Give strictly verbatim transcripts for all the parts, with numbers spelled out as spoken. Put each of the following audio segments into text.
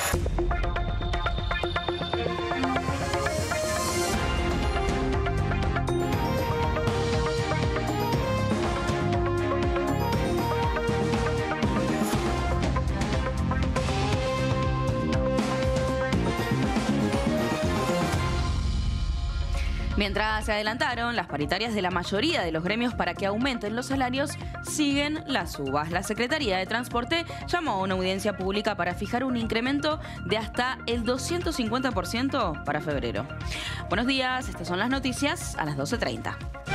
Mientras se adelantaron las paritarias de la mayoría de los gremios para que aumenten los salarios, siguen las subas. La Secretaría de Transporte llamó a una audiencia pública para fijar un incremento de hasta el doscientos cincuenta por ciento para febrero. Buenos días, estas son las noticias a las doce treinta.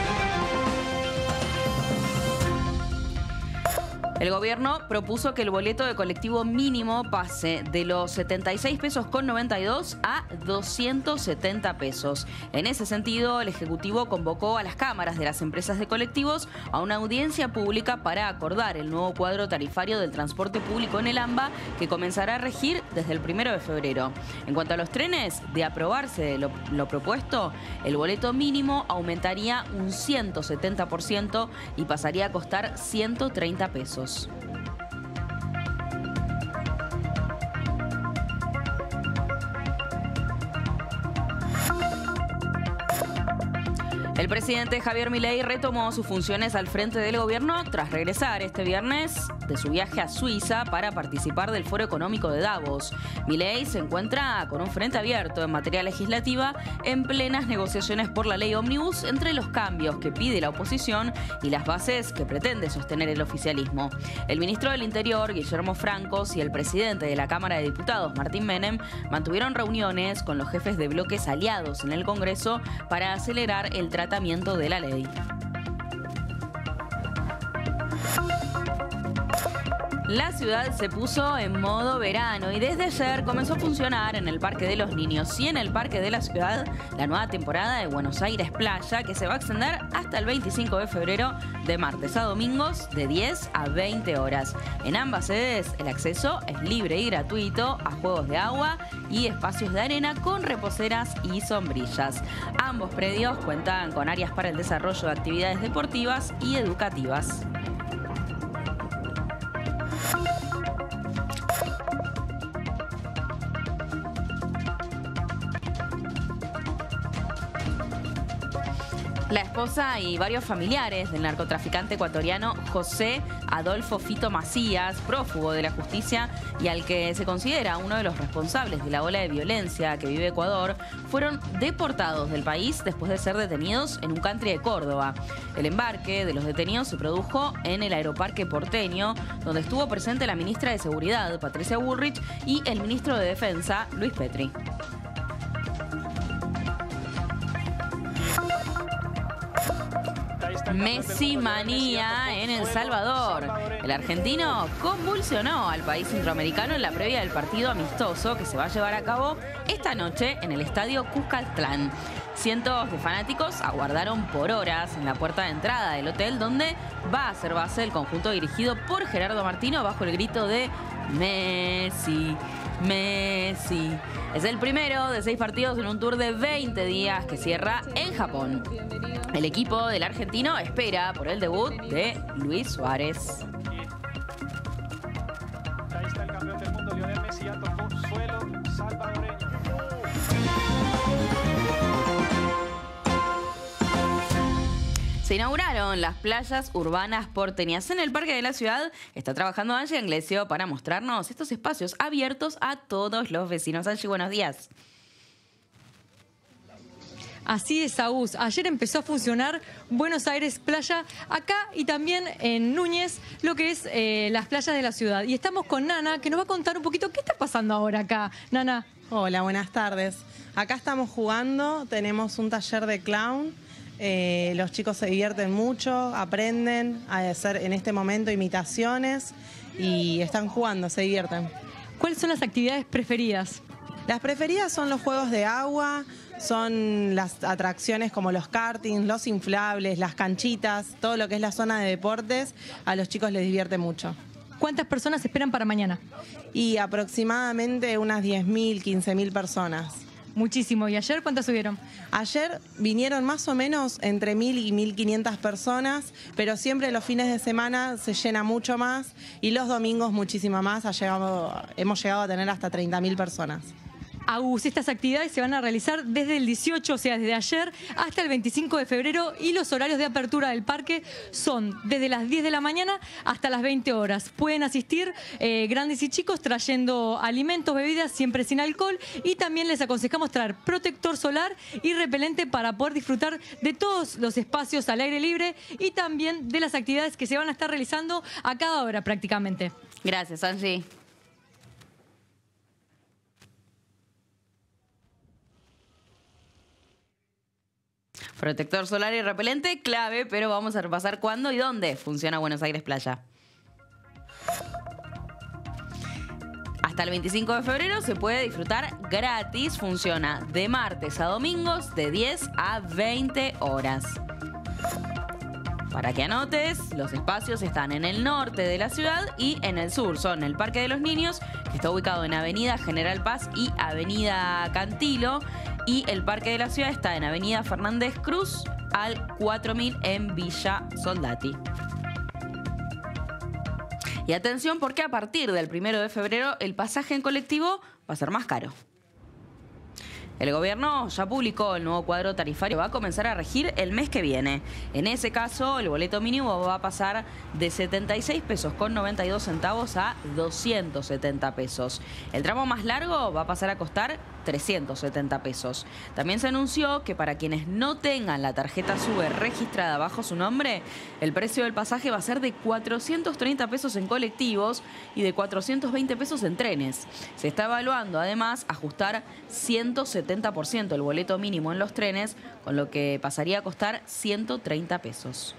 El gobierno propuso que el boleto de colectivo mínimo pase de los setenta y seis pesos con noventa y dos a doscientos setenta pesos. En ese sentido, el Ejecutivo convocó a las cámaras de las empresas de colectivos a una audiencia pública para acordar el nuevo cuadro tarifario del transporte público en el AMBA, que comenzará a regir desde el primero de febrero. En cuanto a los trenes, de aprobarse lo, lo propuesto, el boleto mínimo aumentaría un ciento setenta por ciento y pasaría a costar ciento treinta pesos. El presidente Javier Milei retomó sus funciones al frente del gobierno tras regresar este viernes de su viaje a Suiza para participar del Foro Económico de Davos. Milei se encuentra con un frente abierto en materia legislativa en plenas negociaciones por la ley Ómnibus entre los cambios que pide la oposición y las bases que pretende sostener el oficialismo. El ministro del Interior, Guillermo Francos, y el presidente de la Cámara de Diputados, Martín Menem, mantuvieron reuniones con los jefes de bloques aliados en el Congreso para acelerar el tratamiento de la ley. La ciudad se puso en modo verano y desde ayer comenzó a funcionar en el Parque de los Niños y en el Parque de la Ciudad la nueva temporada de Buenos Aires Playa, que se va a extender hasta el veinticinco de febrero, de martes a domingos, de diez a veinte horas. En ambas sedes el acceso es libre y gratuito a juegos de agua y espacios de arena con reposeras y sombrillas. Ambos predios cuentan con áreas para el desarrollo de actividades deportivas y educativas. La esposa y varios familiares del narcotraficante ecuatoriano José Adolfo Fito Macías, prófugo de la justicia y al que se considera uno de los responsables de la ola de violencia que vive Ecuador, fueron deportados del país después de ser detenidos en un country de Córdoba. El embarque de los detenidos se produjo en el aeroparque porteño, donde estuvo presente la ministra de Seguridad, Patricia Bullrich, y el ministro de Defensa, Luis Petri. Messi manía en El Salvador. El argentino convulsionó al país centroamericano en la previa del partido amistoso que se va a llevar a cabo esta noche en el estadio Cuscatlán. Cientos de fanáticos aguardaron por horas en la puerta de entrada del hotel donde va a ser base el conjunto dirigido por Gerardo Martino bajo el grito de Messi, Messi. Es el primero de seis partidos en un tour de veinte días que cierra en Japón. El equipo del argentino espera por el debut de Luis Suárez. Ahí está el campeón del mundo, Lionel Messi, ya tocó suelo salvadoreño. Se inauguraron las playas urbanas porteñas. En el Parque de la Ciudad está trabajando Angie Anglesio para mostrarnos estos espacios abiertos a todos los vecinos. Angie, buenos días. Así es, Agus. Ayer empezó a funcionar Buenos Aires Playa acá y también en Núñez, lo que es eh, las playas de la ciudad. Y estamos con Nana, que nos va a contar un poquito qué está pasando ahora acá. Nana. Hola, buenas tardes. Acá estamos jugando, tenemos un taller de clown. Eh, los chicos se divierten mucho, aprenden a hacer en este momento imitaciones y están jugando, se divierten. ¿Cuáles son las actividades preferidas? Las preferidas son los juegos de agua, son las atracciones como los kartings, los inflables, las canchitas, todo lo que es la zona de deportes, a los chicos les divierte mucho. ¿Cuántas personas esperan para mañana? Y aproximadamente unas diez mil, quince mil personas. Muchísimo. ¿Y ayer cuántas subieron? Ayer vinieron más o menos entre mil y mil quinientas personas, pero siempre los fines de semana se llena mucho más y los domingos muchísima más. Ha llegado, hemos llegado a tener hasta treinta mil personas. Agus, estas actividades se van a realizar desde el dieciocho, o sea, desde ayer hasta el veinticinco de febrero, y los horarios de apertura del parque son desde las diez de la mañana hasta las veinte horas. Pueden asistir eh, grandes y chicos trayendo alimentos, bebidas, siempre sin alcohol, y también les aconsejamos traer protector solar y repelente para poder disfrutar de todos los espacios al aire libre y también de las actividades que se van a estar realizando a cada hora prácticamente. Gracias, Angie. Protector solar y repelente, clave, pero vamos a repasar cuándo y dónde funciona Buenos Aires Playa. Hasta el veinticinco de febrero se puede disfrutar gratis. Funciona de martes a domingos de diez a veinte horas. Para que anotes, los espacios están en el norte de la ciudad y en el sur. Son el Parque de los Niños, que está ubicado en Avenida General Paz y Avenida Cantilo. Y el Parque de la Ciudad está en Avenida Fernández Cruz al cuatro mil en Villa Soldati. Y atención, porque a partir del primero de febrero el pasaje en colectivo va a ser más caro. El gobierno ya publicó el nuevo cuadro tarifario, va a comenzar a regir el mes que viene. En ese caso, el boleto mínimo va a pasar de setenta y seis pesos con noventa y dos centavos a doscientos setenta pesos. El tramo más largo va a pasar a costar trescientos setenta pesos. También se anunció que para quienes no tengan la tarjeta SUBE registrada bajo su nombre, el precio del pasaje va a ser de cuatrocientos treinta pesos en colectivos y de cuatrocientos veinte pesos en trenes. Se está evaluando además ajustar ciento setenta por ciento el boleto mínimo en los trenes, con lo que pasaría a costar ciento treinta pesos.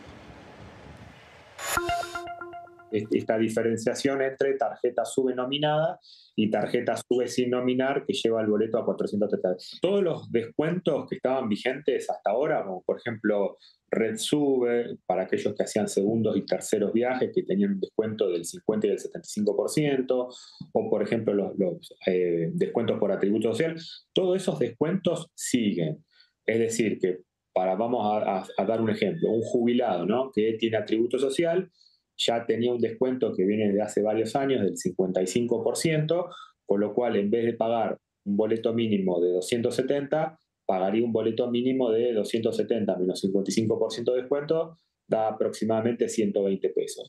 Esta diferenciación entre tarjeta SUBE nominada y tarjeta SUBE sin nominar, que lleva el boleto a cuatrocientos treinta. Todos los descuentos que estaban vigentes hasta ahora, como por ejemplo Red SUBE, para aquellos que hacían segundos y terceros viajes, que tenían un descuento del cincuenta y del setenta y cinco por ciento, o por ejemplo los, los eh, descuentos por atributo social, todos esos descuentos siguen. Es decir, que para, vamos a, a, a dar un ejemplo, un jubilado, ¿no?, que tiene atributo social, ya tenía un descuento que viene de hace varios años del cincuenta y cinco por ciento, con lo cual en vez de pagar un boleto mínimo de doscientos setenta, pagaría un boleto mínimo de doscientos setenta menos cincuenta y cinco por ciento de descuento, da aproximadamente ciento veinte pesos.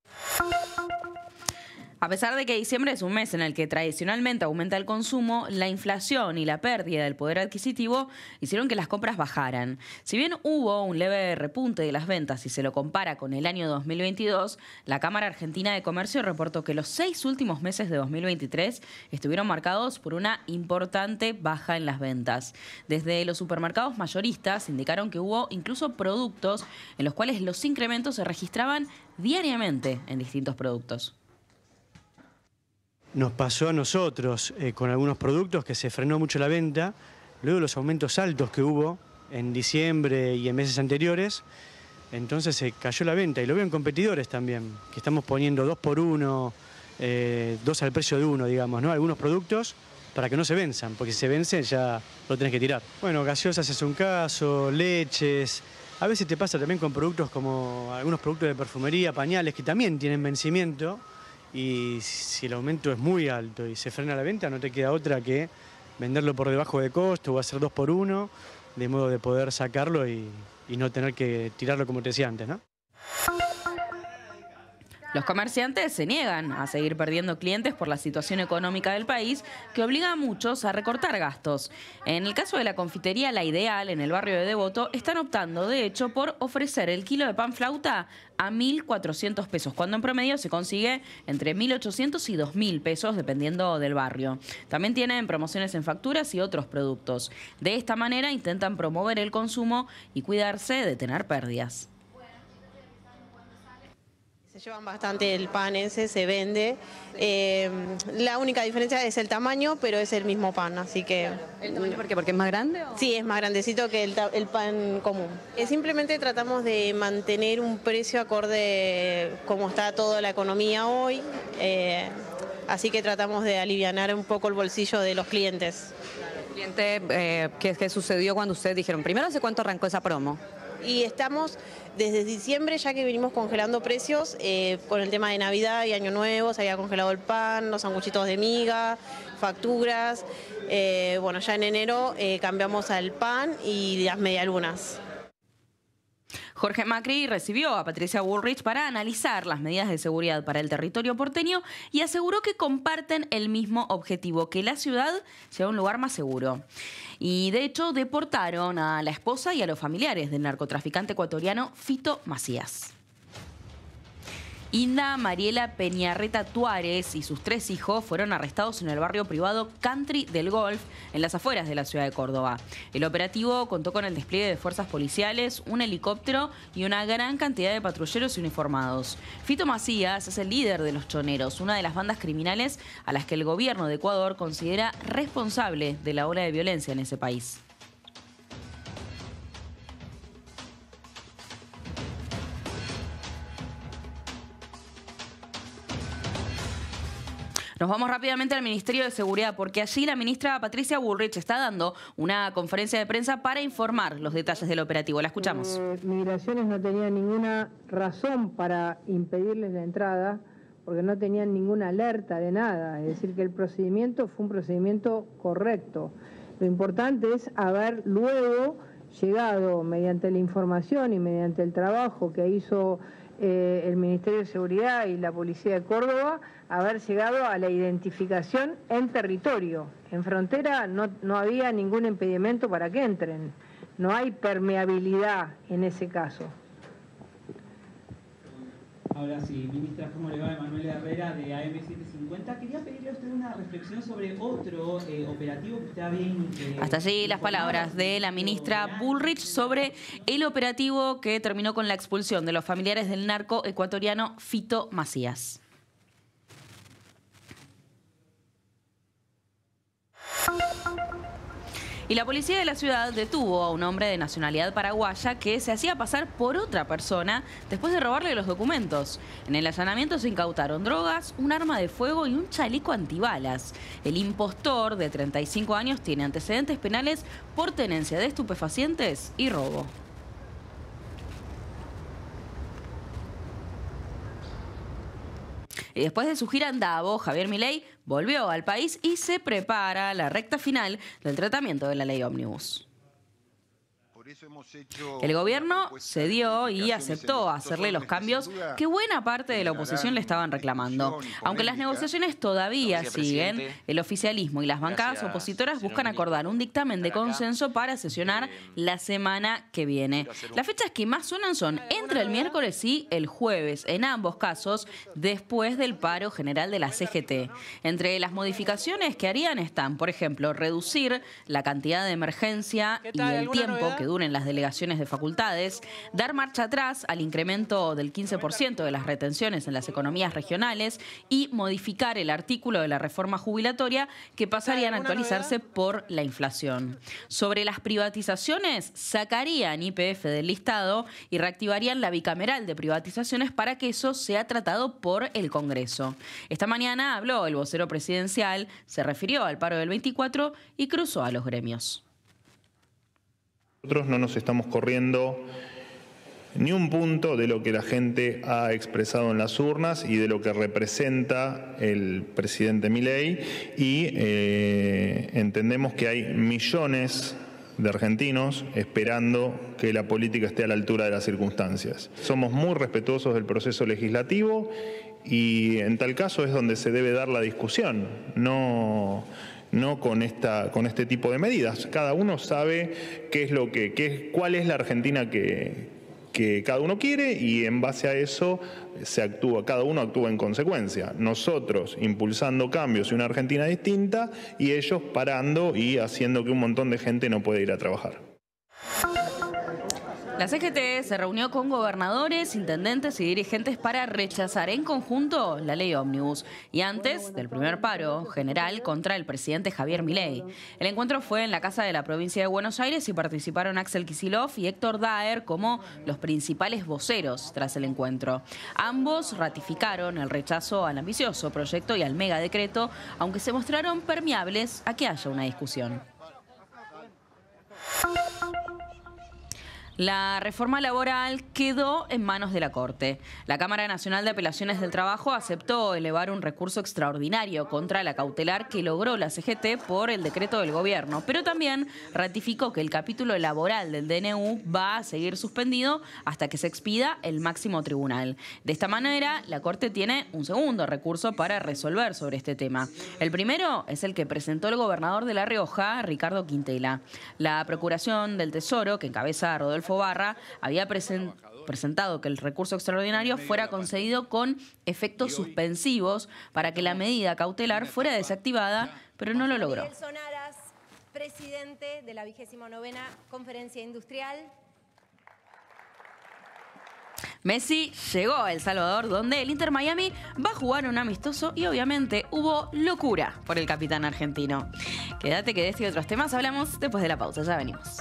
A pesar de que diciembre es un mes en el que tradicionalmente aumenta el consumo, la inflación y la pérdida del poder adquisitivo hicieron que las compras bajaran. Si bien hubo un leve repunte de las ventas si se lo compara con el año dos mil veintidós, la Cámara Argentina de Comercio reportó que los seis últimos meses de dos mil veintitrés estuvieron marcados por una importante baja en las ventas. Desde los supermercados mayoristas indicaron que hubo incluso productos en los cuales los incrementos se registraban diariamente en distintos productos. Nos pasó a nosotros eh, con algunos productos que se frenó mucho la venta, luego de los aumentos altos que hubo en diciembre y en meses anteriores, entonces se cayó la venta, y lo veo en competidores también, que estamos poniendo dos por uno, eh, dos al precio de uno, digamos, ¿no? Algunos productos para que no se venzan, porque si se vencen ya lo tenés que tirar. Bueno, gaseosas es un caso, leches, a veces te pasa también con productos como algunos productos de perfumería, pañales, que también tienen vencimiento. Y si el aumento es muy alto y se frena la venta, no te queda otra que venderlo por debajo de costo o hacer dos por uno, de modo de poder sacarlo y, y no tener que tirarlo como te decía antes, ¿no? Los comerciantes se niegan a seguir perdiendo clientes por la situación económica del país, que obliga a muchos a recortar gastos. En el caso de la confitería La Ideal, en el barrio de Devoto, están optando, de hecho, por ofrecer el kilo de pan flauta a mil cuatrocientos pesos, cuando en promedio se consigue entre mil ochocientos y dos mil pesos, dependiendo del barrio. También tienen promociones en facturas y otros productos. De esta manera intentan promover el consumo y cuidarse de tener pérdidas. Se llevan bastante el pan ese, se vende. Eh, la única diferencia es el tamaño, pero es el mismo pan, así que... ¿El tamaño por qué? ¿Porque es más grande? ¿O? Sí, es más grandecito que el, el pan común. Eh, simplemente tratamos de mantener un precio acorde como está toda la economía hoy, eh, así que tratamos de alivianar un poco el bolsillo de los clientes. Cliente, eh, ¿qué, ¿Qué sucedió cuando ustedes dijeron? Primero, ¿hace cuánto arrancó esa promo? Y estamos desde diciembre ya que venimos congelando precios eh, por el tema de Navidad y Año Nuevo. Se había congelado el pan, los sanguchitos de miga, facturas. Eh, bueno, ya en enero eh, cambiamos al pan y las medialunas. Jorge Macri recibió a Patricia Bullrich para analizar las medidas de seguridad para el territorio porteño y aseguró que comparten el mismo objetivo, que la ciudad sea un lugar más seguro. Y de hecho deportaron a la esposa y a los familiares del narcotraficante ecuatoriano Fito Macías. Inda Mariela Peñarreta Tuárez y sus tres hijos fueron arrestados en el barrio privado Country del Golf, en las afueras de la ciudad de Córdoba. El operativo contó con el despliegue de fuerzas policiales, un helicóptero y una gran cantidad de patrulleros uniformados. Fito Macías es el líder de los Choneros, una de las bandas criminales a las que el gobierno de Ecuador considera responsable de la ola de violencia en ese país. Nos vamos rápidamente al Ministerio de Seguridad porque allí la ministra Patricia Bullrich está dando una conferencia de prensa para informar los detalles del operativo. La escuchamos. Eh, Migraciones no tenía ninguna razón para impedirles la entrada porque no tenían ninguna alerta de nada. Es decir, que el procedimiento fue un procedimiento correcto. Lo importante es haber luego llegado mediante la información y mediante el trabajo que hizo eh, el Ministerio de Seguridad y la Policía de Córdoba, haber llegado a la identificación en territorio. En frontera no, no había ningún impedimento para que entren. No hay permeabilidad en ese caso. Ahora sí, ministra, ¿cómo le va? Emanuela Herrera de A M setecientos cincuenta. Quería pedirle a usted una reflexión sobre otro eh, operativo que está bien... Eh, Hasta allí las palabras de la ministra Bullrich sobre el operativo que terminó con la expulsión de los familiares del narco ecuatoriano Fito Macías. Y la policía de la ciudad detuvo a un hombre de nacionalidad paraguaya que se hacía pasar por otra persona después de robarle los documentos. En el allanamiento se incautaron drogas, un arma de fuego y un chaleco antibalas. El impostor, de treinta y cinco años, tiene antecedentes penales por tenencia de estupefacientes y robo. Y después de su gira en Davos, Javier Milei volvió al país y se prepara la recta final del tratamiento de la ley ómnibus. El gobierno cedió y aceptó hacerle los cambios que buena parte de la oposición le estaban reclamando. Aunque las negociaciones todavía siguen, el oficialismo y las bancadas opositoras buscan acordar un dictamen de consenso para sesionar la semana que viene. Las fechas que más suenan son entre el miércoles y el jueves, en ambos casos después del paro general de la C G T. Entre las modificaciones que harían están, por ejemplo, reducir la cantidad de emergencia y el tiempo que dura en las delegaciones de facultades, dar marcha atrás al incremento del quince por ciento de las retenciones en las economías regionales y modificar el artículo de la reforma jubilatoria que pasarían a actualizarse por la inflación. Sobre las privatizaciones, sacarían Y P F del listado y reactivarían la bicameral de privatizaciones para que eso sea tratado por el Congreso. Esta mañana habló el vocero presidencial, se refirió al paro del veinticuatro y cruzó a los gremios. Nosotros no nos estamos corriendo ni un punto de lo que la gente ha expresado en las urnas y de lo que representa el presidente Milei y eh, entendemos que hay millones de argentinos esperando que la política esté a la altura de las circunstancias. Somos muy respetuosos del proceso legislativo y en tal caso es donde se debe dar la discusión, no... no con esta con este tipo de medidas. Cada uno sabe qué es lo que, qué es, cuál es la Argentina que, que cada uno quiere y en base a eso se actúa, cada uno actúa en consecuencia. Nosotros impulsando cambios y una Argentina distinta y ellos parando y haciendo que un montón de gente no pueda ir a trabajar. La C G T se reunió con gobernadores, intendentes y dirigentes para rechazar en conjunto la ley ómnibus y antes del primer paro general contra el presidente Javier Milei. El encuentro fue en la Casa de la Provincia de Buenos Aires y participaron Axel Kicillof y Héctor Daer como los principales voceros tras el encuentro. Ambos ratificaron el rechazo al ambicioso proyecto y al megadecreto, aunque se mostraron permeables a que haya una discusión. La reforma laboral quedó en manos de la Corte. La Cámara Nacional de Apelaciones del Trabajo aceptó elevar un recurso extraordinario contra la cautelar que logró la C G T por el decreto del gobierno, pero también ratificó que el capítulo laboral del D N U va a seguir suspendido hasta que se expida el máximo tribunal. De esta manera, la Corte tiene un segundo recurso para resolver sobre este tema. El primero es el que presentó el gobernador de La Rioja, Ricardo Quintela. La Procuración del Tesoro, que encabeza a Rodolfo Barra, había presen- presentado que el recurso extraordinario fuera concedido con efectos suspensivos para que la medida cautelar fuera desactivada, pero no lo logró. Miguel Sonaras, presidente de la vigésima novena Conferencia Industrial. Messi llegó a El Salvador, donde el Inter Miami va a jugar un amistoso y obviamente hubo locura por el capitán argentino. Quédate que de este y otros temas hablamos después de la pausa, ya venimos.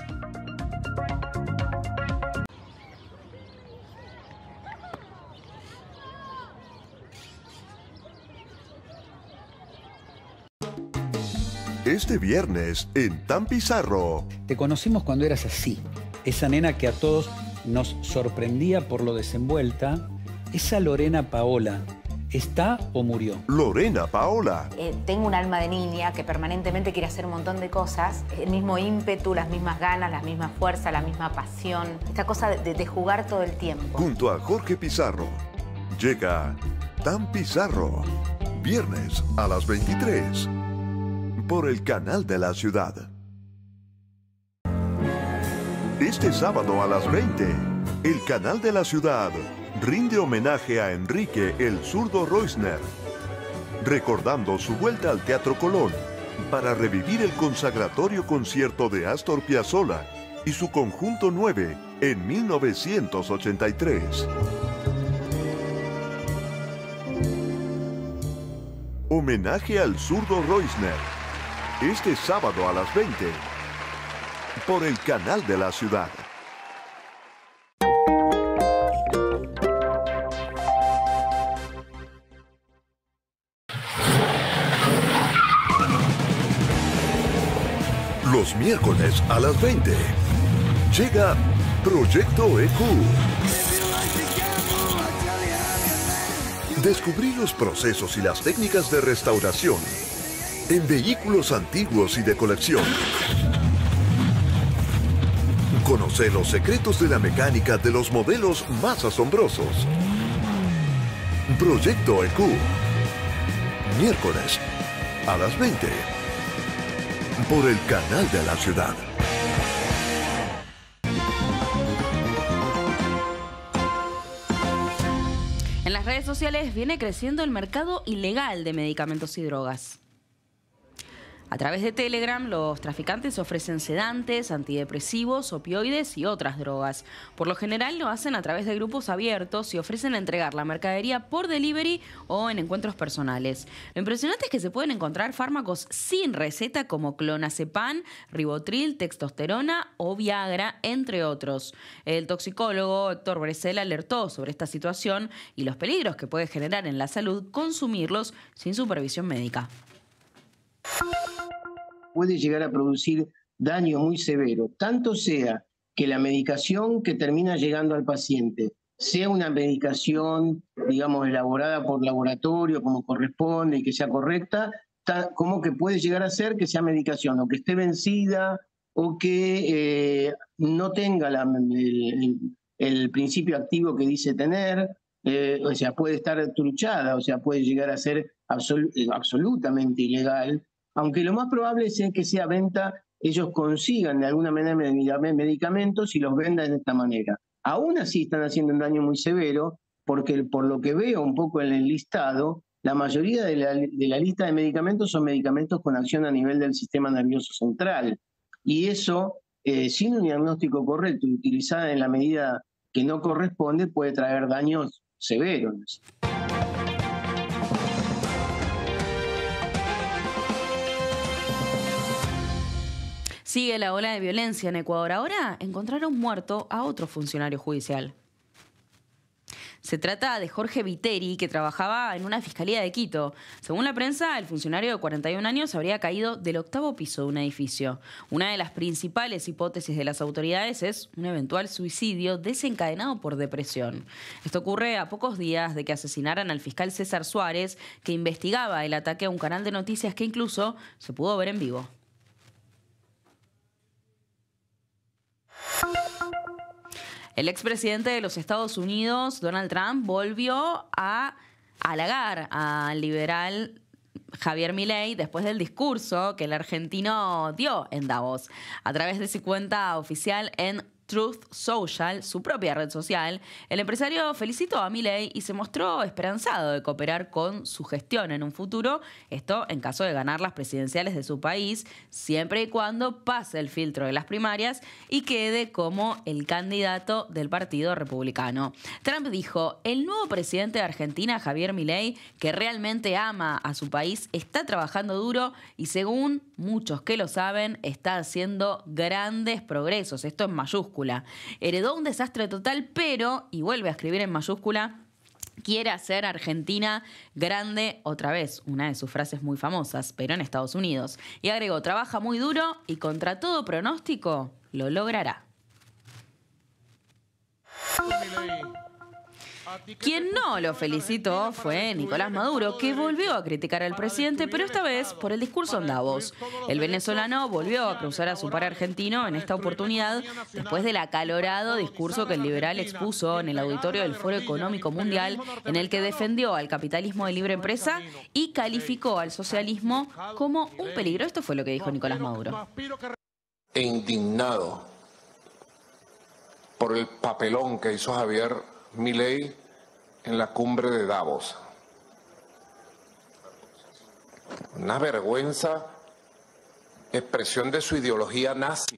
Este viernes en Tan Pizarro. Te conocimos cuando eras así, esa nena que a todos nos sorprendía por lo desenvuelta. Esa Lorena Paola, ¿está o murió? Lorena Paola. Eh, tengo un alma de niña que permanentemente quiere hacer un montón de cosas. El mismo ímpetu, las mismas ganas, la misma fuerza, la misma pasión. Esta cosa de, de jugar todo el tiempo. Junto a Jorge Pizarro. Llega Tan Pizarro. Viernes a las veintitrés. Por el canal de la ciudad. Este sábado a las veinte, el canal de la ciudad rinde homenaje a Enrique el Zurdo Reusner, recordando su vuelta al Teatro Colón para revivir el consagratorio concierto de Astor Piazzolla y su Conjunto nueve en mil novecientos ochenta y tres. Homenaje al Zurdo Reusner. Este sábado a las veinte, por el canal de la ciudad. Los miércoles a las veinte, llega Proyecto E Q. Descubrí los procesos y las técnicas de restauración en vehículos antiguos y de colección. Conoce los secretos de la mecánica de los modelos más asombrosos. Proyecto E Q. Miércoles a las veinte. Por el canal de la ciudad. En las redes sociales viene creciendo el mercado ilegal de medicamentos y drogas. A través de Telegram, los traficantes ofrecen sedantes, antidepresivos, opioides y otras drogas. Por lo general lo hacen a través de grupos abiertos y ofrecen entregar la mercadería por delivery o en encuentros personales. Lo impresionante es que se pueden encontrar fármacos sin receta como clonazepam, ribotril, testosterona o Viagra, entre otros. El toxicólogo Héctor Bresel alertó sobre esta situación y los peligros que puede generar en la salud consumirlos sin supervisión médica. Puede llegar a producir daño muy severo, tanto sea que la medicación que termina llegando al paciente sea una medicación, digamos, elaborada por laboratorio como corresponde y que sea correcta, como que puede llegar a ser que sea medicación o que esté vencida o que eh, no tenga la, el, el principio activo que dice tener, eh, o sea, puede estar truchada, o sea, puede llegar a ser absol absolutamente ilegal. Aunque lo más probable es que sea venta, ellos consigan de alguna manera medicamentos y los vendan de esta manera. Aún así están haciendo un daño muy severo, porque por lo que veo un poco en el listado, la mayoría de la, de la lista de medicamentos son medicamentos con acción a nivel del sistema nervioso central. Y eso, eh, sin un diagnóstico correcto y utilizada en la medida que no corresponde, puede traer daños severos. Sigue la ola de violencia en Ecuador. Ahora encontraron muerto a otro funcionario judicial. Se trata de Jorge Viteri, que trabajaba en una fiscalía de Quito. Según la prensa, el funcionario de cuarenta y un años habría caído del octavo piso de un edificio. Una de las principales hipótesis de las autoridades es un eventual suicidio desencadenado por depresión. Esto ocurre a pocos días de que asesinaran al fiscal César Suárez, que investigaba el ataque a un canal de noticias que incluso se pudo ver en vivo. El expresidente de los Estados Unidos, Donald Trump, volvió a halagar al liberal Javier Milei después del discurso que el argentino dio en Davos. A través de su cuenta oficial en Truth Social, su propia red social, el empresario felicitó a Milei y se mostró esperanzado de cooperar con su gestión en un futuro, esto en caso de ganar las presidenciales de su país, siempre y cuando pase el filtro de las primarias y quede como el candidato del Partido Republicano. Trump dijo: el nuevo presidente de Argentina, Javier Milei, que realmente ama a su país, está trabajando duro y, según muchos que lo saben, está haciendo grandes progresos. Esto en mayúscula. Heredó un desastre total, pero, y vuelve a escribir en mayúscula, quiere hacer Argentina grande otra vez, una de sus frases muy famosas, pero en Estados Unidos. Y agregó: trabaja muy duro y contra todo pronóstico lo logrará. Quien no lo felicitó fue Nicolás Maduro, que volvió a criticar al presidente, pero esta vez por el discurso en Davos. El venezolano volvió a cruzar a su par argentino en esta oportunidad después del acalorado discurso que el liberal expuso en el auditorio del Foro Económico Mundial, en el que defendió al capitalismo de libre empresa y calificó al socialismo como un peligro. Esto fue lo que dijo Nicolás Maduro. E indignado por el papelón que hizo Javier Milei en la cumbre de Davos. Una vergüenza, expresión de su ideología nazi,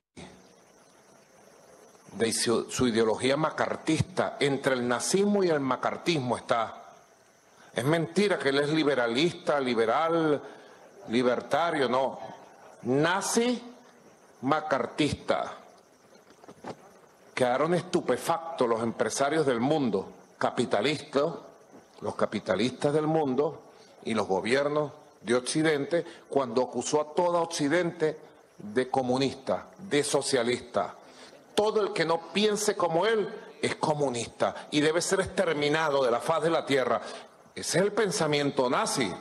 de su, su ideología macartista. Entre el nazismo y el macartismo está. Es mentira que él es liberalista, liberal, libertario, no. Nazi, macartista. Quedaron estupefactos los empresarios del mundo, capitalistas, los capitalistas del mundo y los gobiernos de Occidente, cuando acusó a todo Occidente de comunista, de socialista. Todo el que no piense como él es comunista y debe ser exterminado de la faz de la tierra. Ese es el pensamiento nazi.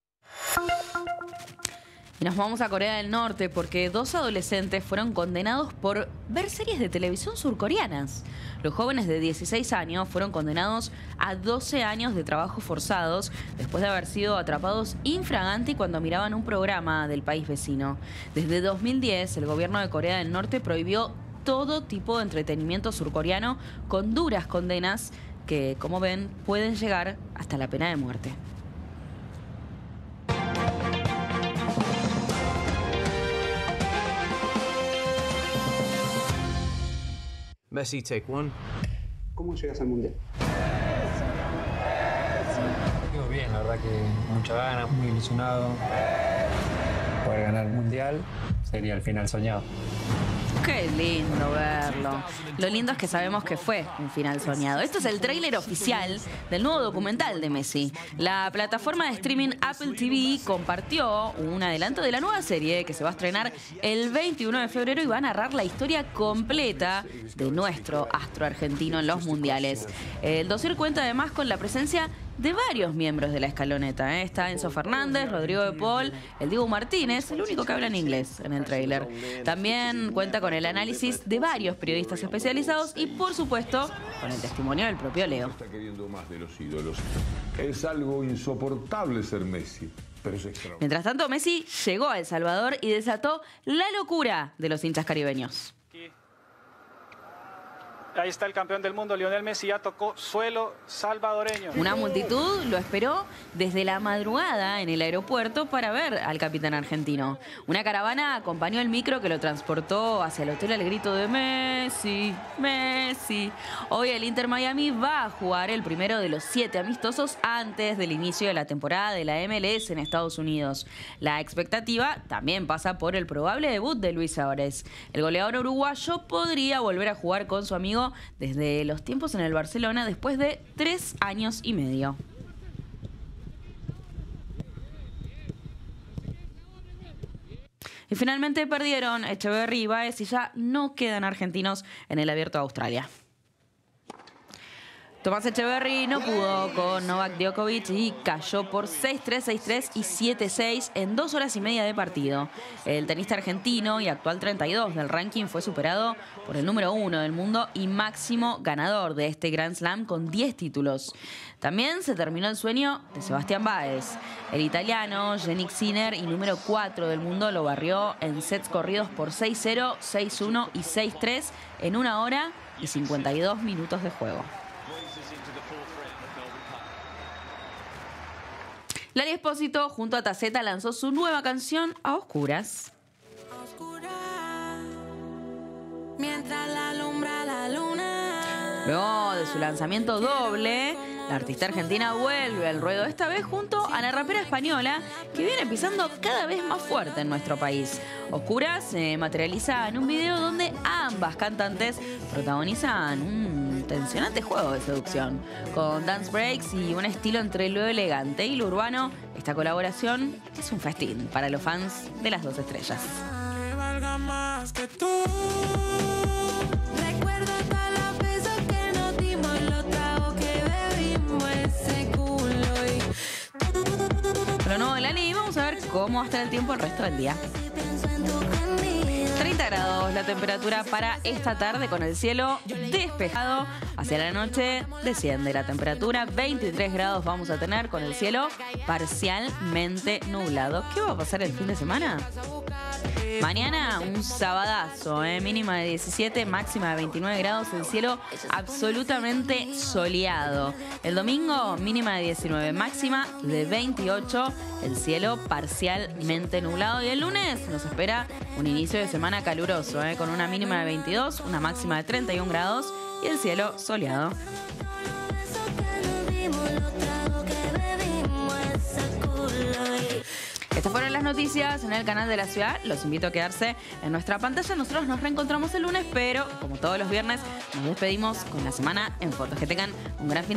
Y nos vamos a Corea del Norte porque dos adolescentes fueron condenados por ver series de televisión surcoreanas. Los jóvenes de dieciséis años fueron condenados a doce años de trabajo forzados después de haber sido atrapados infraganti cuando miraban un programa del país vecino. Desde dos mil diez, el gobierno de Corea del Norte prohibió todo tipo de entretenimiento surcoreano con duras condenas que, como ven, pueden llegar hasta la pena de muerte. Messi, take one. ¿Cómo llegas al Mundial? Digo bien, la verdad que mucha ganas, muy ilusionado. Poder ganar el Mundial sería el final soñado. Qué lindo verlo. Lo lindo es que sabemos que fue un final soñado. Esto es el tráiler oficial del nuevo documental de Messi. La plataforma de streaming Apple T V compartió un adelanto de la nueva serie que se va a estrenar el veintiuno de febrero y va a narrar la historia completa de nuestro astro argentino en los mundiales. El dossier cuenta además con la presencia de varios miembros de la escaloneta. ¿eh? Está Enzo Fernández, Rodrigo de Paul, el Dibu Martínez, el único que habla en inglés en el tráiler. También cuenta con el análisis de varios periodistas especializados y, por supuesto, con el testimonio del propio Leo. Está queriendo más de los ídolos. Es algo insoportable ser Messi, pero es extraordinario. Mientras tanto, Messi llegó a El Salvador y desató la locura de los hinchas caribeños. Ahí está el campeón del mundo, Lionel Messi, ya tocó suelo salvadoreño. Una multitud lo esperó desde la madrugada en el aeropuerto para ver al capitán argentino. Una caravana acompañó el micro que lo transportó hacia el hotel al grito de Messi, Messi. Hoy el Inter Miami va a jugar el primero de los siete amistosos antes del inicio de la temporada de la M L S en Estados Unidos. La expectativa también pasa por el probable debut de Luis Suárez. El goleador uruguayo podría volver a jugar con su amigo técnico desde los tiempos en el Barcelona después de tres años y medio. Y finalmente perdieron Echeverri y Báez y ya no quedan argentinos en el Abierto de Australia. Tomás Echeverri no pudo con Novak Djokovic y cayó por seis tres, seis tres y siete seis en dos horas y media de partido. El tenista argentino y actual treinta y dos del ranking fue superado por el número uno del mundo y máximo ganador de este Grand Slam con diez títulos. También se terminó el sueño de Sebastián Báez. El italiano Jannik Sinner y número cuatro del mundo lo barrió en sets corridos por seis cero, seis uno y seis tres en una hora y cincuenta y dos minutos de juego. Lali Espósito junto a Taceta lanzó su nueva canción A Oscuras. Mientras la alumbra la luna. Luego de su lanzamiento doble, la artista argentina vuelve al ruedo, esta vez junto a la rapera española que viene pisando cada vez más fuerte en nuestro país. Oscuras se materializa en un video donde ambas cantantes protagonizan un tensionante juego de seducción, con dance breaks y un estilo entre lo elegante y lo urbano. Esta colaboración es un festín para los fans de las dos estrellas. Que valga más que tú. Recuerdo todos los besos que nos dimos, los tragos que bebimos, ese culo y... Lo nuevo de Lali, vamos a ver cómo va a estar el tiempo el resto del día. treinta grados la temperatura para esta tarde con el cielo despejado. Hacia la noche desciende la temperatura, veintitrés grados vamos a tener con el cielo parcialmente nublado. ¿Qué va a pasar el fin de semana? Mañana un sabadazo, ¿eh? Mínima de diecisiete, máxima de veintinueve grados, el cielo absolutamente soleado. El domingo mínima de diecinueve, máxima de veintiocho, el cielo parcialmente nublado. Y el lunes nos espera un inicio de semana caluroso, ¿eh? Con una mínima de veintidós, una máxima de treinta y un grados y el cielo soleado. Estas fueron las noticias en el canal de la ciudad. Los invito a quedarse en nuestra pantalla. Nosotros nos reencontramos el lunes, pero como todos los viernes nos despedimos con la semana en fotos. Que tengan un gran fin de semana.